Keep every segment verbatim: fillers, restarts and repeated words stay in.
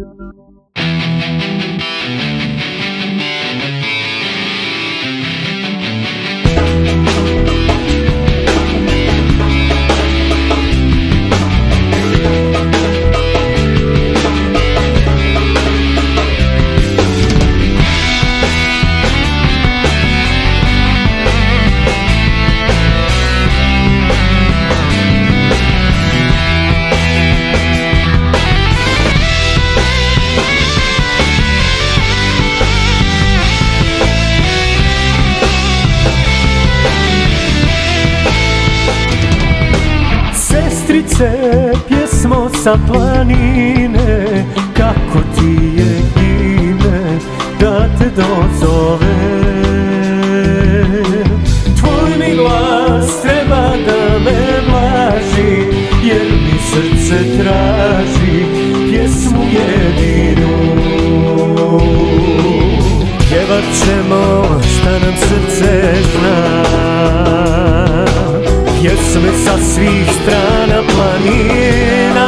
Sestrice, pjesmo sa planine, kako ti je ime da te dozove. Tvoj mi glas treba da me blaži, jer mi srce traži pjesmu jedinu. Pjevat ćemo šta nam srce zna, pjesme sa svih strana planina.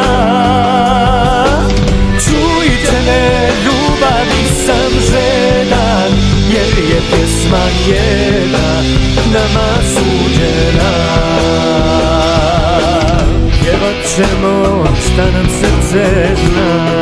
Čujte me, ljubavi sam žedan, jer je pjesma jedna nama suđena. Pjevat ćemo šta nam srce zna.